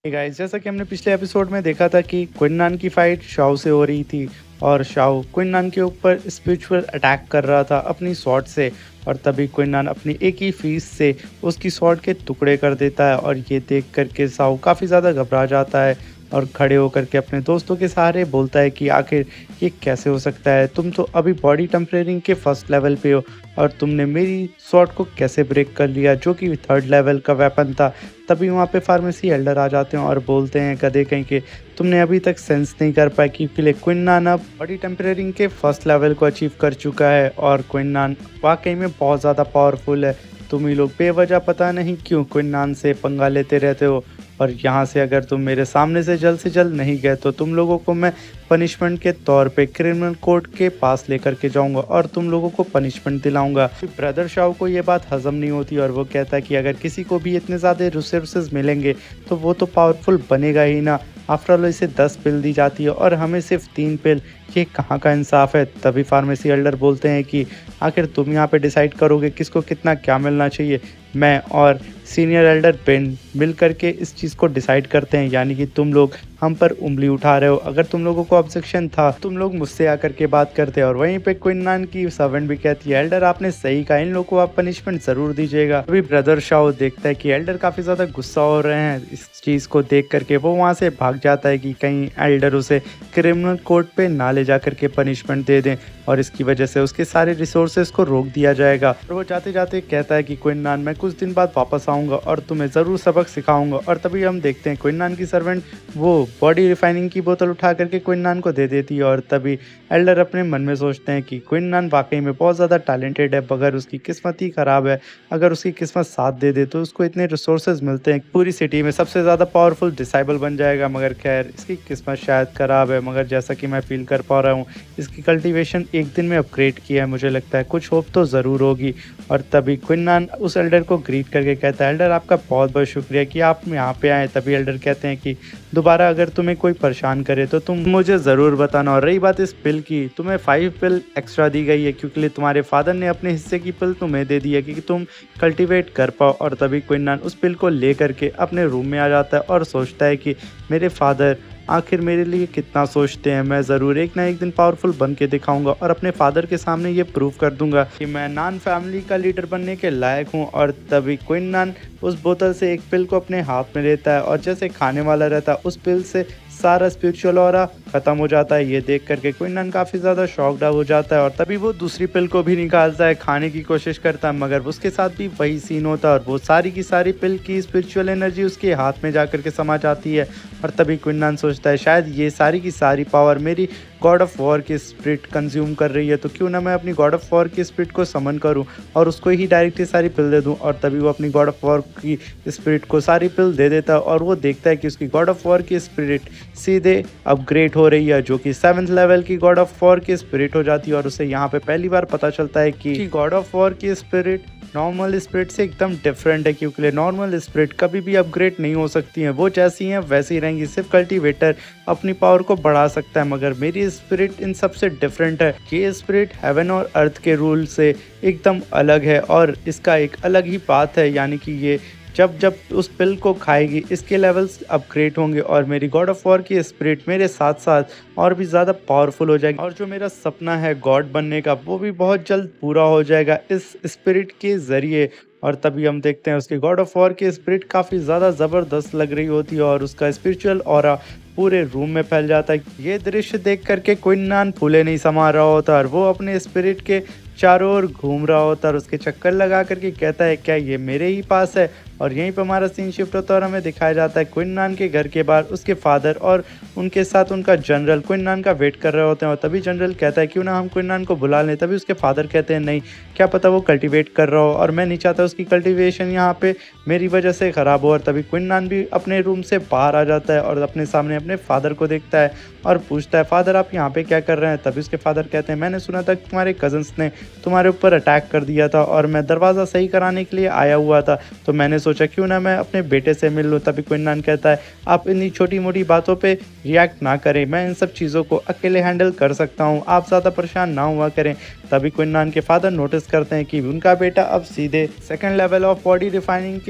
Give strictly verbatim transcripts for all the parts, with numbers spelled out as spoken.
Guys, जैसा कि हमने पिछले एपिसोड में देखा था कि क्विन की फाइट शाओ से हो रही थी और शाओ क्विन के ऊपर स्पिरिचुअल अटैक कर रहा था अपनी स्वॉर्ड से। और तभी क्विन अपनी एक ही फीस से उसकी स्वॉर्ड के टुकड़े कर देता है और ये देख करके शाओ काफ़ी ज़्यादा घबरा जाता है और खड़े होकर के अपने दोस्तों के सहारे बोलता है कि आखिर ये कैसे हो सकता है, तुम तो अभी बॉडी टेम्परेरिंग के फर्स्ट लेवल पे हो और तुमने मेरी स्वॉर्ड को कैसे ब्रेक कर लिया जो कि थर्ड लेवल का वेपन था। तभी वहाँ पे फार्मेसी एल्डर आ जाते हैं और बोलते हैं गधे कहीं के तुमने अभी तक सेंस नहीं कर पाया क्योंकि क्विन अब बॉडी टेम्परेरिंग के फर्स्ट लेवल को अचीव कर चुका है और क्विन वाकई में बहुत ज़्यादा पावरफुल है। तुम ही लोग बेवजह पता नहीं क्यों क्विन से पंगा लेते रहते हो और यहाँ से अगर तुम मेरे सामने से जल्द से जल्द नहीं गए तो तुम लोगों को मैं पनिशमेंट के तौर पे क्रिमिनल कोर्ट के पास लेकर के जाऊंगा और तुम लोगों को पनिशमेंट दिलाऊंगा। ब्रदर शाओ को ये बात हजम नहीं होती और वो कहता है कि अगर किसी को भी इतने ज़्यादा रिसोर्सेज मिलेंगे तो वो तो पावरफुल बनेगा ही ना। आफ्टर ऑल इसे दस पिल दी जाती है और हमें सिर्फ तीन पिल, ये कहाँ का इंसाफ है। तभी फार्मेसी एल्डर बोलते हैं कि आखिर तुम यहाँ पे डिसाइड करोगे किसको कितना क्या मिलना चाहिए। मैं और सीनियर एल्डर बेन मिल करके इस चीज़ को डिसाइड करते हैं, यानी कि तुम लोग हम पर उंगली उठा रहे हो। अगर तुम लोगों को ऑब्जेक्शन था तुम लोग मुझसे आकर के बात करते और वहीं पे क्विन की सर्वेंट भी कहती है एल्डर आपने सही कहा, इन लोगों को आप पनिशमेंट ज़रूर दीजिएगा। अभी ब्रदर शाओ देखता है कि एल्डर काफ़ी ज़्यादा गुस्सा हो रहे हैं इस चीज़ को देख करके वो वहाँ से भाग जाता है कि कहीं एल्डर उसे क्रिमिनल कोर्ट पे ना ले जा करके पनिशमेंट दे दें और इसकी वजह से उसके सारे रिसोर्सेज को रोक दिया जाएगा। और वो जाते जाते कहता है कि क्विन मैं कुछ दिन बाद वापस आऊँगा और तुम्हें ज़रूर सबक सिखाऊंगा। और तभी हम देखते हैं क्विन की सर्वेंट वो बॉडी रिफाइनिंग की बोतल उठा करके क्विन को दे देती है और तभी एल्डर अपने मन में सोचते हैं कि क्विन वाकई में बहुत ज़्यादा टैलेंटेड है, मगर उसकी किस्मत ही ख़राब है। अगर उसकी किस्मत साथ दे दे तो उसको इतने रिसोर्सेज मिलते हैं, पूरी सिटी में सबसे ज़्यादा पावरफुल डिसाइबल बन जाएगा। मगर खैर इसकी किस्मत शायद ख़राब है, मगर जैसा कि मैं फील कर पा रहा हूँ इसकी कल्टीवेशन एक दिन में अपग्रेड किया है, मुझे लगता है कुछ होप तो ज़रूर होगी। और तभी क्विन उस एल्डर को ग्रीट करके कहता है एल्डर आपका बहुत बहुत शुक्रिया कि आप यहाँ पे आए। तभी एल्डर कहते हैं कि दोबारा अगर तुम्हें कोई परेशान करे तो तुम मुझे ज़रूर बताना। और रही बात इस पिल की, तुम्हें फाइव पिल एक्स्ट्रा दी गई है क्योंकि तुम्हारे फादर ने अपने हिस्से की पिल तुम्हें दे दी है कि तुम कल्टीवेट कर पाओ। और तभी क्विन उस पिल को ले करके अपने रूम में आ जाता है और सोचता है कि मेरे फादर आखिर मेरे लिए कितना सोचते हैं, मैं ज़रूर एक ना एक दिन पावरफुल बन के दिखाऊंगा और अपने फादर के सामने ये प्रूव कर दूंगा कि मैं नान फैमिली का लीडर बनने के लायक हूँ। और तभी क्विन उस बोतल से एक पिल को अपने हाथ में लेता है और जैसे खाने वाला रहता है उस पिल से सारा स्पिरिचुअल ऑरा खत्म हो जाता है। ये देख करके क्विन काफ़ी ज़्यादा शॉक्ड हो जाता है और तभी वो दूसरी पिल को भी निकालता है, खाने की कोशिश करता है, मगर उसके साथ भी वही सीन होता है और वो सारी की सारी पिल की स्पिरिचुअल एनर्जी उसके हाथ में जा करके समा जाती है। और तभी क्विन सोचता है शायद ये सारी की सारी पावर मेरी गॉड ऑफ वॉर की स्पिरिट कंज्यूम कर रही है, तो क्यों ना मैं अपनी गॉड ऑफ वॉर की स्पिरिट को समन करूं और उसको ही डायरेक्टली सारी पिल दे दूं। और तभी वो अपनी गॉड ऑफ वॉर की स्पिरिट को सारी पिल दे देता है और वो देखता है कि उसकी गॉड ऑफ वॉर की स्पिरिट सीधे अपग्रेड हो रही है जो कि सेवंथ लेवल की गॉड ऑफ वॉर की स्पिरिट हो जाती है। और उसे यहाँ पे पहली बार पता चलता है कि गॉड ऑफ वॉर की स्पिरिट नॉर्मल स्पिरिट से एकदम डिफरेंट है क्योंकि नॉर्मल स्पिरिट कभी भी अपग्रेड नहीं हो सकती हैं, वो जैसी हैं वैसी ही रहेंगी, सिर्फ कल्टीवेटर अपनी पावर को बढ़ा सकता है। मगर मेरी स्पिरिट इन सबसे डिफरेंट है, ये स्पिरिट हेवन और अर्थ के रूल से एकदम अलग है और इसका एक अलग ही बात है, यानी कि ये जब जब उस पिल को खाएगी इसके लेवल्स अपग्रेड होंगे और मेरी गॉड ऑफ वॉर की स्पिरिट मेरे साथ साथ और भी ज़्यादा पावरफुल हो जाएगी और जो मेरा सपना है गॉड बनने का वो भी बहुत जल्द पूरा हो जाएगा इस स्पिरिट के ज़रिए। और तभी हम देखते हैं उसकी गॉड ऑफ वॉर की स्पिरिट काफ़ी ज़्यादा ज़बरदस्त लग रही होती है और उसका स्पिरिचुअल ऑरा पूरे रूम में फैल जाता है। ये दृश्य देख करके क्विन फूले नहीं समा रहा होता और वो अपने स्पिरिट के चारों ओर घूम रहा होता है और उसके चक्कर लगा करके कहता है क्या ये मेरे ही पास है। और यहीं पर हमारा सीन शिफ्ट होता है और हमें दिखाया जाता है क्विन के घर के बाहर उसके फादर और उनके साथ उनका जनरल क्विन का वेट कर रहे होते हैं। और तभी जनरल कहता है क्यों ना हम क्विन को बुला लें। तभी उसके फादर कहते हैं नहीं, क्या पता वो कल्टीवेट कर रहा हो और मैं नहीं चाहता उसकी कल्टीवेशन यहाँ पे मेरी वजह से ख़राब हो। और तभी क्विन भी अपने रूम से बाहर आ जाता है और अपने सामने अपने फादर को देखता है और पूछता है फादर आप यहाँ पे क्या कर रहे हैं। तभी उसके फादर कहते हैं मैंने सुना था कि तुम्हारे कजन्स ने तुम्हारे ऊपर अटैक कर दिया था और मैं दरवाज़ा सही कराने के लिए आया हुआ था, तो मैंने सोचा क्यों ना मैं अपने बेटे से मिल लूँ। तभी क्विन कहता है आप इन्हीं छोटी मोटी बातों पे रिएक्ट ना करें, मैं इन सब चीज़ों को अकेले हैंडल कर सकता हूँ, आप ज़्यादा परेशान ना हुआ करें। तभी क्विन के फादर नोटिस करते हैं कि उनका बेटा अब सीधे second level of body refining के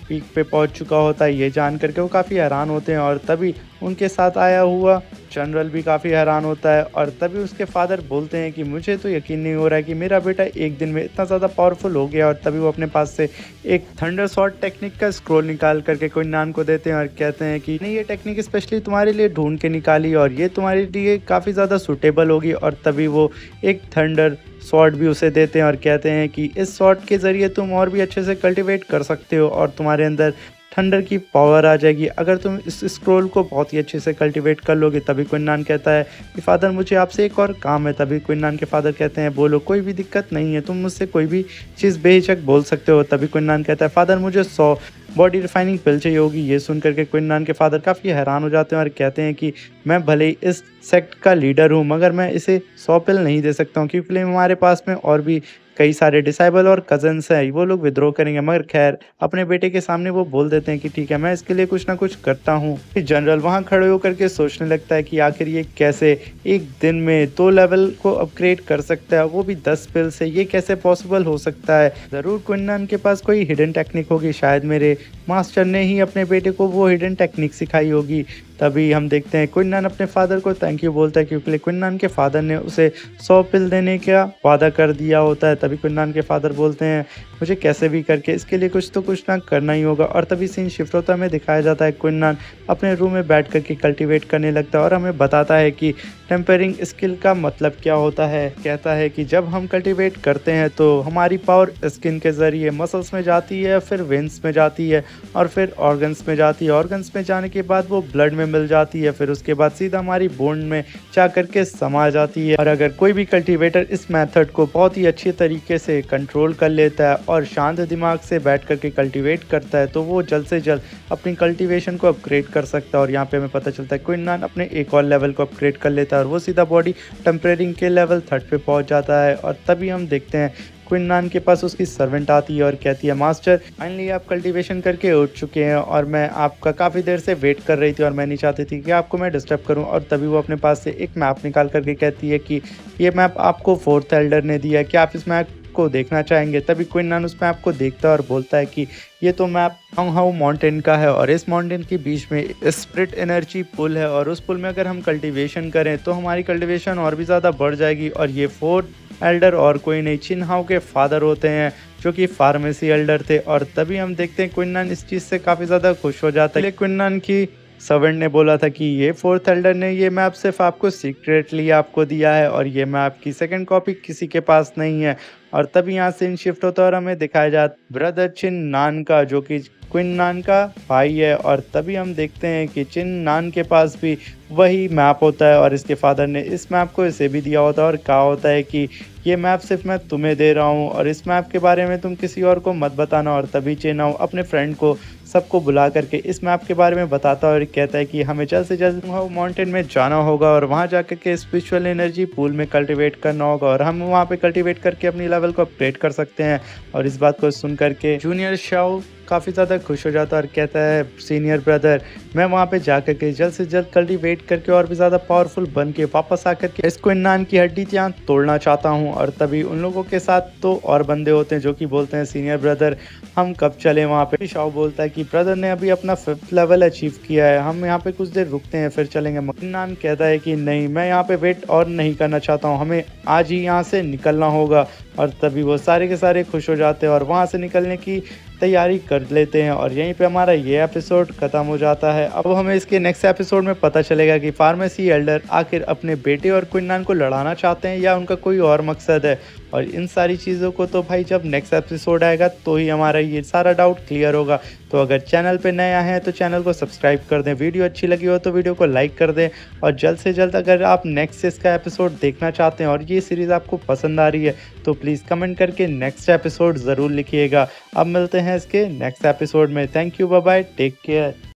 पीक पे पहुंच चुका होता है। ये जान करके वो काफ़ी हैरान होते हैं और तभी उनके साथ आया हुआ जनरल भी काफ़ी हैरान होता है और तभी उसके फादर बोलते हैं कि मुझे तो यकीन नहीं हो रहा है कि मेरा बेटा एक दिन में इतना ज़्यादा पावरफुल हो गया। और तभी वो अपने पास से एक थंडर शॉट टेक्निक का स्क्रोल निकाल करके क्विन को देते हैं और कहते हैं कि नहीं, ये टेक्निक स्पेशली तुम्हारे लिए ढूंढ के निकाली और ये तुम्हारे लिए काफ़ी ज़्यादा सूटेबल होगी। और तभी वो एक थंडर शॉट भी उसे देते हैं और कहते हैं कि इस शॉट के ज़रिए तुम और भी अच्छे से कल्टीवेट कर सकते हो और तुम्हारे अंदर थंडर की पावर आ जाएगी अगर तुम इस स्क्रोल को बहुत ही अच्छे से कल्टीवेट कर लोगे। तभी क्विन कहता है कि फादर मुझे आपसे एक और काम है। तभी क्विन के फादर कहते हैं बोलो, कोई भी दिक्कत नहीं है, तुम मुझसे कोई भी चीज़ बेहिचक बोल सकते हो। तभी क्विन कहता है फादर मुझे सौ बॉडी रिफाइनिंग पिल चाहिए होगी। ये सुन करके क्विन के फादर काफ़ी हैरान हो जाते हैं और कहते हैं कि मैं भले ही इस सेक्ट का लीडर हूँ मगर मैं इसे सौ पिल नहीं दे सकता हूँ क्योंकि हमारे पास में और भी कई सारे डिसाइबल और कजन्स हैं, वो लोग विद्रोह करेंगे। मगर खैर अपने बेटे के सामने वो बोल देते हैं कि ठीक है, मैं इसके लिए कुछ ना कुछ करता हूँ। जनरल वहाँ खड़े होकर के सोचने लगता है कि आखिर ये कैसे एक दिन में दो लेवल को अपग्रेड कर सकता है, वो भी दस पिल से, ये कैसे पॉसिबल हो सकता है। ज़रूर क्विन के पास कोई हिडन टेक्निक होगी, शायद मेरे मास्टर ने ही अपने बेटे को वो हिडन टेक्निक सिखाई होगी। तभी हम देखते हैं क्विन अपने फादर को थैंक यू बोलता है क्योंकि क्विन के फादर ने उसे सौ पिल देने का वादा कर दिया होता है। तभी क्विन के फादर बोलते हैं मुझे कैसे भी करके इसके लिए कुछ तो कुछ ना करना ही होगा। और तभी सीन शिफ्ट होता है, हमें दिखाया जाता है क्विन अपने रूम में बैठ करके कल्टीवेट करने लगता है और हमें बताता है कि टेम्परिंग स्किल का मतलब क्या होता है। कहता है कि जब हम कल्टीवेट करते हैं तो हमारी पावर स्किन के ज़रिए मसल्स में जाती है, फिर वेंस में जाती है और फिर ऑर्गन्स में जाती है। ऑर्गन्स में जाने के बाद वो ब्लड में मिल जाती है, फिर उसके बाद सीधा हमारी बोन में जा करके समा जाती है। और अगर कोई भी कल्टीवेटर इस मेथड को बहुत ही अच्छे तरीके से कंट्रोल कर लेता है और शांत दिमाग से बैठ करके कल्टीवेट करता है तो वो जल्द से जल्द अपनी कल्टीवेशन को अपग्रेड कर सकता है। और यहाँ पे हमें पता चलता है क्विन अपने एक और लेवल को अपग्रेड कर लेता है और वो सीधा बॉडी टेम्परेरिंग के लेवल थर्ड पे पहुंच जाता है। और तभी हम देखते हैं क्विन के पास उसकी सर्वेंट आती है और कहती है मास्टर फाइनली आप कल्टीवेशन करके उठ चुके हैं और मैं आपका काफ़ी देर से वेट कर रही थी और मैं नहीं चाहती थी कि आपको मैं डिस्टर्ब करूं। और तभी वो अपने पास से एक मैप निकाल करके कहती है कि ये मैप आपको फोर्थ एल्डर ने दिया है, क्या आप इस मैप को देखना चाहेंगे। तभी क्विन उस मैप को देखता है और बोलता है कि ये तो मैप हाउ माउंटेन का है और इस माउंटेन के बीच में स्प्रिट एनर्जी पुल है और उस पुल में अगर हम कल्टीवेशन करें तो हमारी कल्टीवेशन और भी ज़्यादा बढ़ जाएगी। और ये फोर्थ एल्डर और कोई नहीं, चिन्हाओं के फादर होते हैं जो कि फार्मेसी एल्डर थे। और तभी हम देखते हैं क्विन इस चीज़ से काफ़ी ज़्यादा खुश हो जाता है। क्विन की सर्वेंट ने बोला था कि ये फोर्थ एल्डर ने ये मैप सिर्फ आपको सीक्रेटली आपको दिया है और ये मैप की सेकंड कॉपी किसी के पास नहीं है। और तभी यहाँ सीन शिफ्ट होता है और हमें दिखाया जाता ब्रदर चिन नान का, जो कि क्विन नान का भाई है। और तभी हम देखते हैं कि चिन नान के पास भी वही मैप होता है और इसके फादर ने इस मैप को इसे भी दिया होता है और कहा होता है कि ये मैप सिर्फ मैं तुम्हें दे रहा हूँ और इस मैप के बारे में तुम किसी और को मत बताना। और तभी चिन अपने फ्रेंड को सबको बुला करके इस मैप के बारे में बताता है और कहता है कि हमें जल्द से जल्द माउंटेन में जाना होगा और वहाँ जाकर के स्पिरिचुअल एनर्जी पूल में कल्टीवेट करना होगा और हम वहाँ पे कल्टीवेट करके अपनी लेवल को अपग्रेड कर सकते हैं। और इस बात को सुन करके जूनियर शाओ काफ़ी ज़्यादा खुश हो जाता है और कहता है सीनियर ब्रदर मैं वहाँ पे जा करके जल्द से जल्द कल्टीवेट करके और भी ज़्यादा पावरफुल बन के वापस आकर के इस क्विन की हड्डी यहाँ तोड़ना चाहता हूँ। और तभी उन लोगों के साथ तो और बंदे होते हैं जो कि बोलते हैं सीनियर ब्रदर हम कब चले वहाँ पे। शाओ बोलता है कि ब्रदर ने अभी अपना फिफ्थ लेवल अचीव किया है, हम यहाँ पे कुछ देर रुकते हैं फिर चलेंगे। क्विन कहता है कि नहीं, मैं यहाँ पे वेट और नहीं करना चाहता हूँ, हमें आज ही यहाँ से निकलना होगा। और तभी वो सारे के सारे खुश हो जाते हैं और वहाँ से निकलने की तैयारी कर लेते हैं और यहीं पे हमारा ये एपिसोड ख़त्म हो जाता है। अब हमें इसके नेक्स्ट एपिसोड में पता चलेगा कि फार्मेसी एल्डर आखिर अपने बेटे और क्विन को लड़ाना चाहते हैं या उनका कोई और मकसद है। और इन सारी चीज़ों को तो भाई जब नेक्स्ट एपिसोड आएगा तो ही हमारा ये सारा डाउट क्लियर होगा। तो अगर चैनल पे नए आए हैं तो चैनल को सब्सक्राइब कर दें, वीडियो अच्छी लगी हो तो वीडियो को लाइक कर दें और जल्द से जल्द अगर आप नेक्स्ट इसका एपिसोड देखना चाहते हैं और ये सीरीज़ आपको पसंद आ रही है तो प्लीज़ कमेंट करके नेक्स्ट एपिसोड ज़रूर लिखिएगा। अब मिलते हैं इसके नेक्स्ट एपिसोड में। Thank you, bye bye, take care.